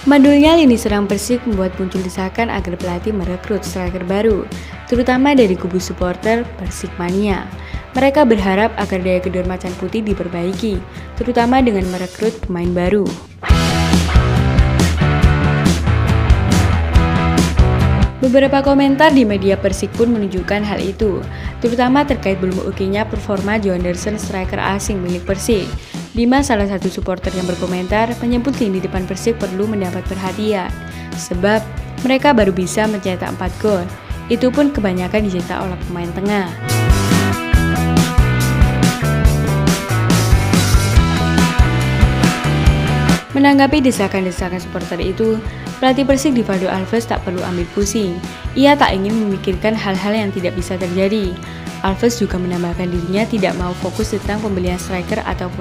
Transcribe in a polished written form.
Mandulnya lini serang Persik membuat muncul desakan agar pelatih merekrut striker baru, terutama dari kubu supporter Persikmania. Mereka berharap agar daya gedor Macan Putih diperbaiki, terutama dengan merekrut pemain baru. Beberapa komentar di media Persik pun menunjukkan hal itu, terutama terkait belum oke-nya performa Joe Anderson striker asing milik Persik. Bima, salah satu supporter yang berkomentar, menyebut lini depan Persik perlu mendapat perhatian, sebab mereka baru bisa mencetak 4 gol, itu pun kebanyakan dicetak oleh pemain tengah. Menanggapi desakan-desakan supporter itu, pelatih Persik Divaldo Alves tak perlu ambil pusing. Ia tak ingin memikirkan hal-hal yang tidak bisa terjadi. Alves juga menambahkan dirinya tidak mau fokus tentang pembelian striker atau